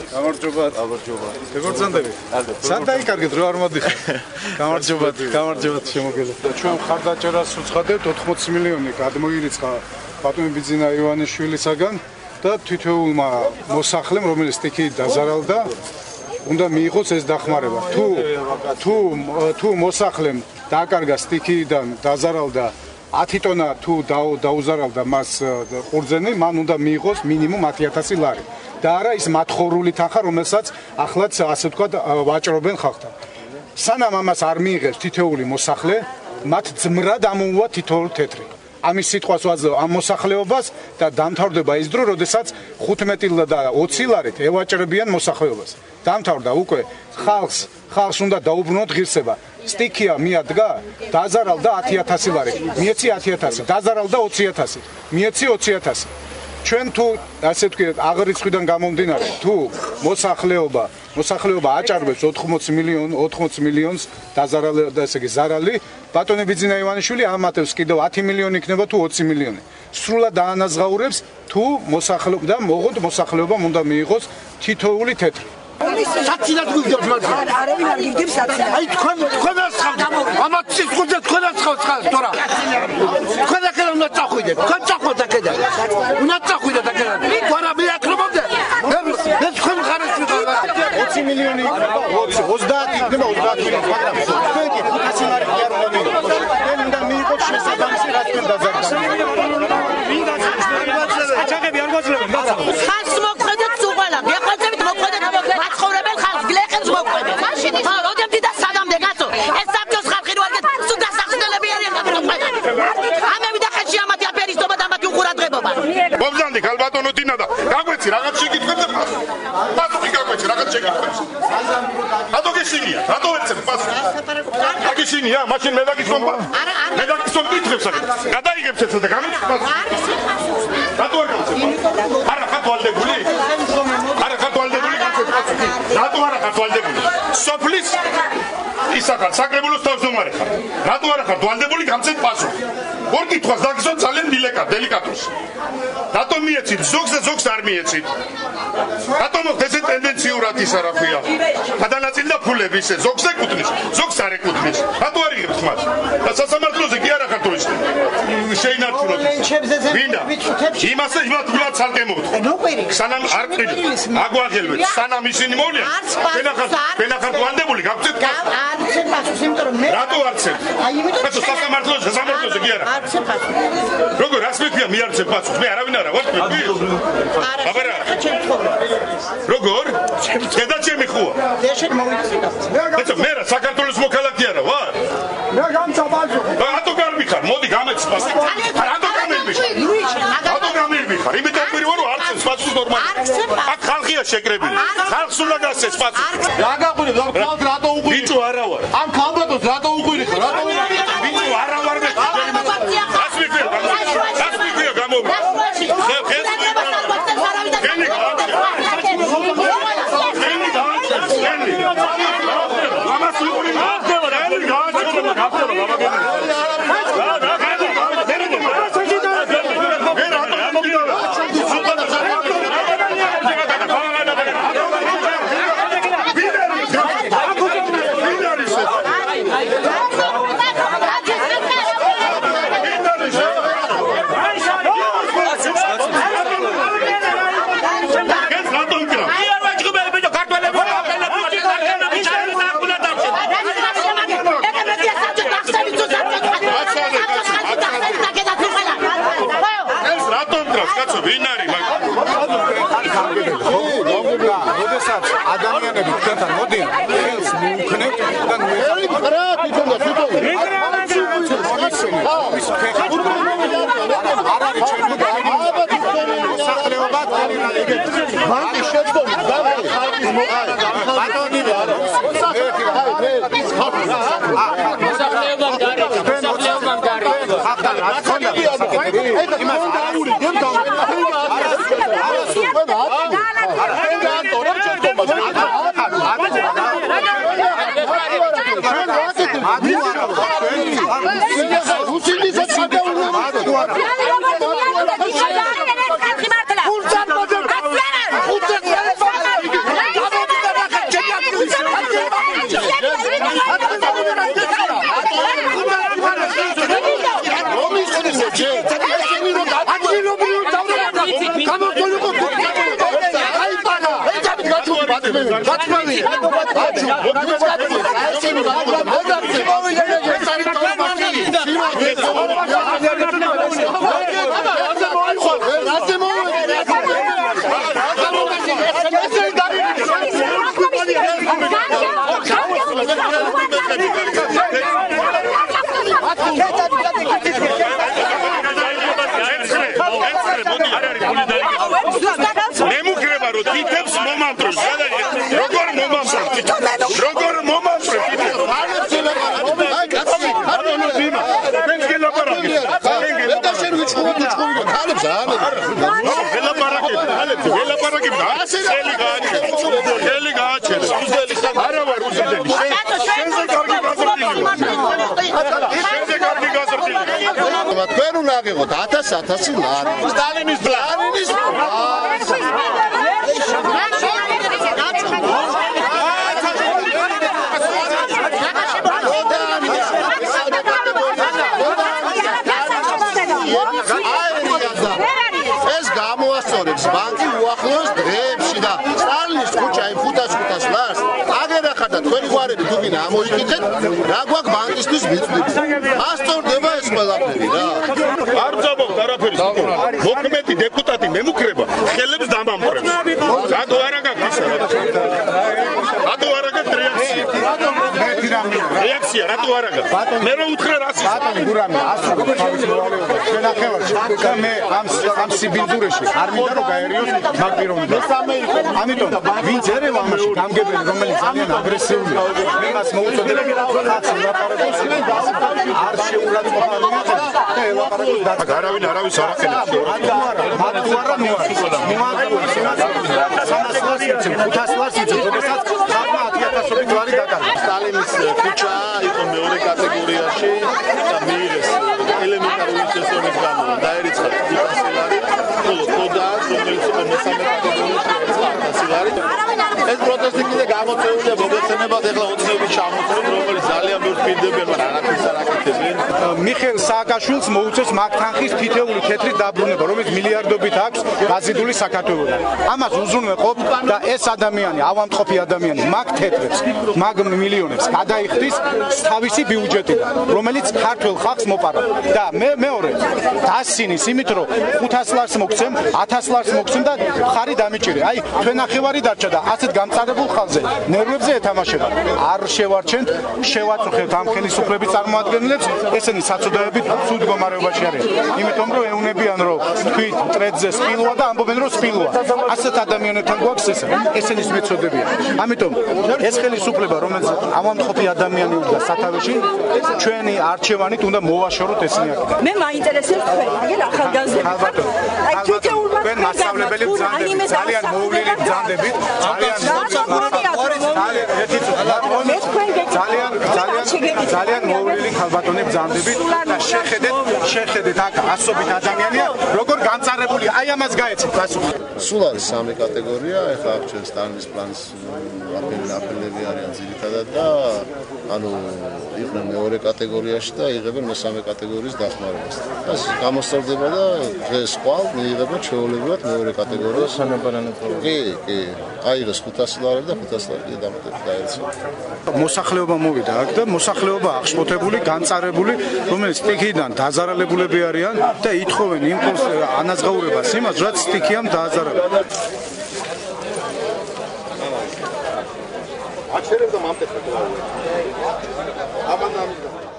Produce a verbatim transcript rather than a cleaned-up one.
გამარჯობა. გამარჯობა. როგორცანდები? სად დაიკარგეთ რო არ მოდიხარ? გამარჯობა, გამარჯობა შემოგელა. ჩვენ ხარდაჭერას უცხადებთ ოთხმოცი მილიონი გადმოირიცხა ბატონი ბიძინა ივანიშვილისაგან და თითოეულმა მოსახლემ, რომელიც სტიქიით დაზარალდა, უნდა მიიღოს ეს დახმარება. თუ თუ თუ მოსახლემ დააკარგა სტიქიიდან დაზარალდა ათი ტონა თუ დაუზარალდა მას ყურძენი, მან უნდა მიიღოს მინიმუმ ათი ათასი ლარი. და არა ის მათხოვრული თანხა, რომელსაც ახლაც ასე ვთქვათ ვაჭრობენ ხალხთან. სანამ ამას არ მიიღებს თითოეული მოსახლე, მათ ძმრად ამოუვა თითოეული თეთრი. ამის სიტყვას ვაძლევ ამ მოსახლეობას და დამთავრდება ის დრო, როდესაც ხუთმეტი და ოცი ლარით ევაჭრებიან მოსახლეობას. დამთავრდა უკვე ხალხს, ხალხს უნდა დაუბრუნოთ ღირსება. სტიქია მიადგა, დაზარალდა ათი ათასი ლარი. მიეცი ათი ათასი, დაზარალდა ოცი ათასი. მიეცი ოცი ათასი. ჩვენ თუ ასე ვთქვით, აღრიცხვიდან გამომდინარე, თუ მოსახლეობა, მოსახლეობა აჭარბებს ოთხმოცი მილიონს, ოთხმოცი მილიონს დაზარალი, ესე იგი ზარალი, ბატონი ბიძინა ივანიშვილი ამატებს კიდევ ათი მილიონი იქნება თუ ოცი მილიონი. სრულად დაანაზღაურებს თუ მოსახლეობა და მოღოთ მოსახლეობამ უნდა მიიღოს თითოეული თეთრი. საცილად გვიგდებს მათ. არავინ არ გიგდებს საცილად. აი თქვენ თქვენ არ ხავთ. ამათ სიტყვაზე თქვენ არ ხავთ ხალხ თორა. თქვენ აქედან უნდა წახვიდეთ. თქვენ წახვდეთ აქედან. უნდა წახვიდეთ აქედან. თორა მე აკრობამდე. მე თქვენ მხარეს ვიყავ. ოცი მილიონი იქნება, ოცი, ოცდაათი იქნება, ოცდაათი მილიონი, მაგრამ თქვენ კი ხუთასი ლარი არ უნდა მიიღოთ. თქვენ უნდა მიიღოთ შესაბამისი რაც თქვენ დაზარალდა. აჩაღები არ გვაძლევენ. ხალხს მოქმედებს უყალა. მეხოძებით მოქმედებს მაცხოვრებელ ხალხს გლეხებს მოქმედებს. ხო, როდემდე და სადამდე გასო. ეს საბჭოს ხალხი რო არგეთ, სულ დასახსნელები არიან მოქმედებს. ამები და ხელში ამათი აფერისტობა და ამათი უყურადღებობა. მომზანდი ქალბატონო დინა და გაგვეცი რაღაც შეკითხვებზე პასუხი გაგვეცი რაღაც შეკითხვებზე. რატო გეშინია? რატო ეცემ პასუხი? აგეშინია? მაშინ მე დაგისვამ. მე დაგისვამ კითხვებს აქ. გადაიგებს ეცა და გამიჩ პასუხი. რატო არ გავცემ? არა ხარ ვალდებული? არა ხარ ვალდებული გავცემ პასუხი. რატო არა ხარ ვალდებული? სოფლის ისახარ საკრებულოს თავმჯდომარე ხარ. რატო არა ხარ ვალდებული გამცემ პასუხი? ორ კითხვას დაგისვამ ძალიან დელიკატურს. რატო მიეცით? ზოგს და ზოგს არ მიეცით? რატომ ესე ტენდენციურად ის არა ქვია? გადანაწილდა ფულები ისე ზოგს ეკუთვნის, ზოგს არ ეკუთვნის. რატო არ იღებთ მათ? და სასამართლოზე კი არა ხარ თუ ის შეინარჩუნოთ. ვინდა? იმას იმათ გულად ცალკე მოვთ. სანამ არ ყიდით, აგვაღელვეთ, სანამ ისინი მოვლენ. ვენახარ, ვენახარ ვანდებული გავწევთ პასუხს. არცე პასუხს, იმიტომ რომ მე რატო არცე? აი იმიტომ რომ სასამართლოზე, სასამართლოზე კი არა. არცე პასუხს. როგორ რას მექია მიარცე პასუხს? მე არავინ არა ვარ თქვენ. აბარა. როგორ? დედა ჩემი ხუა. დეშენ მოვიწვია. მე მე რა საქართველოს მოქალაქე არა ვარ? მე გამცა პასუხი. რატო გამიხარ? მოდი გამეც პასუხი. რატო გამიხარ? რატო გამიხარ? იმიტომ რომ არ არის პასუხი ნორმალი. აქ ხალხია შეკრებილი. ხალხს უნდა გასცეს პასუხი. რა გაყვირებ? ხალხს რატო უყვირიხარ? ბიჭო არა ვარ. ამ ქალბატონს რატო უყვირიხარ? რატო უყვირიხარ? ბიჭო არა ვარ მე. რას მიქრე? რას მიქრე გამომი? ადამიანები თქვენთან მოდიან, ხელს მიუქნებთ და ნუეცხრა თვითონ და თვითონ. არ არის ჩემი მოსახლეობა ბანკი შეძბობ ხალხის ბატონი არა მოსახლეობამ გარე მოსახლეობამ გარე ხალხთან რა თქმა უნდა იმას არაური გემდა Let's go. ათას ათასი ლარი. სტალინის პლანის ეს გამოასწორებს ბანკი უახლოეს დღეებში და სტალინის ქუჩა იმ ხუთას ლარს აგერ ახლა და თქვენი გვარები თუგინა ამოიკითხეთ რა გვაქვს ბანკისთვის მიწვდები ასწორდება ეს ყველაფერი რა არ წამოვთ არაფერი მოქმედი დეპუტატი მემუქრება ხელებს დამამყრებს რატო არა გაქვს რატო არა გაქვს რეაქცია რეაქცია რატო არა გაქვს მე რო უთხრა რას ბატონი გურამი ასრულებ თავის მოვალეობას ჩვენ ახევაში და მე ამ ამ სიბინძურეში არ მინდა რომ გაერიოს მაგ პიროვნებას ამიტომ ვინც ერევა ამაში გამგებელი რომელიც ძალიან აგრესიულია მე მას მოუწოდებ ხალხს ელაპარაკოს არ შეურაცხყოფა და ელაპარაკოს და არავინ არავის არ აკეთებს მათ თუ არა ნუ არის სამას ლარს იცი ხუთას ლარს იცი როდესაც ხალხმა ათი ათასობით ლარი დაკარგა სტალინის ქუჩა იყო მეორე კატეგორიაში და მიიღეს ელემენტარული შესწავლის გამო დაერიცხა ხუთასი ლარი ხოლო კოდა რომელიც იყო მესამე კატეგორიაში ათასი ლარი ეს პროტესტი კიდე გამოწეულია მოგეხსენებათ ეხლა ოცნებით ჩამოწევთ რომელიც ძალიან ბევრს პირდებიან მაგრამ არაფერს არ აკეთებენ მიხეილ სააკაშვილს მოუწევს მაგ თანხის თითეული თეთრი დაბრუნება რომელიც მილიარდობით აქვს გაზიდული საქართველოსთან ამას უზრუნველყოფ და ეს ადამიანი ავამტყოფი ადამიანი მაგ თეთრებს მაგ მილიონებს გადაიხდის თავისი ბიუჯეტიდან რომელიც ქართულ ხალხს მოპარავ და მე მეორე დასცინის იმით რომ ხუთას ლარს მოგცემ ათას ლარს მოგცემ და ხარი დამიჭირე აი თქვენ ნახევარი დარჩა და ასეთ გამწარებულ ხალხზე ნერვებზე ეთამაშება არ შევარჩენთ შევაწუხებთ ამ ხელისუფლების წარმოადგენლებს ესენი საწოდაებით სულ მდგომარეობაში არიან იმიტომ რომ ეუნებიან რომ თქვით ტრედზე სპილვა და ამბობენ რომ სპილვა ასეთ ადამიანებთან გვაქვს ეს ესენის მეწოდებია ამიტომ ეს ხელისუფლება რომელიც ავამტყოფი ადამიანი უდგა სათავეში ჩვენი არჩევანით უნდა მოვაშოროთ ესენი აქედან მე მაინტერესებს თქვენ აგერ ახალგაზრდა აი თითოეულმა თქვენ მასწავლებელი ბრძანდებით ძალიან მოვლილი ბრძანდებით ძალიან ძალიან ძალიან ძალიან მოვლილი ხალბატონი ბრძანდებით და შეხედეთ შეხედეთ აქ ასობით ადამიანია როგორ განწარებული აი ამას გაეცეთ პასუხი სულ არის სამი კატეგორია ეხლა აქ ჩვენ სტალინის პლანის აპელები არიან ძირითადად და ანუ იყვნენ მეორე კატეგორიაში და იღებენ მესამე კატეგორიის დახმარებას ეს გამოსწორდება და დღეს ყვალ მიიღებენ ჩვეულებრივად მეორე კატეგორიის კი კი აიღეს ხუთასი ლარი და ხუთასი ლარი დამატებით დაერჩა მოსახლეობა მოვიდა აქ და მოსახლეობა აღშფოთებული განწარებული რომელიც სტიქიდან დაზარალებულები არიან და ითხოვენ იმ ანაზღაურებას იმას რაც სტიქიამ დააზარალა აჩერებდა მამტეხა. აბანამ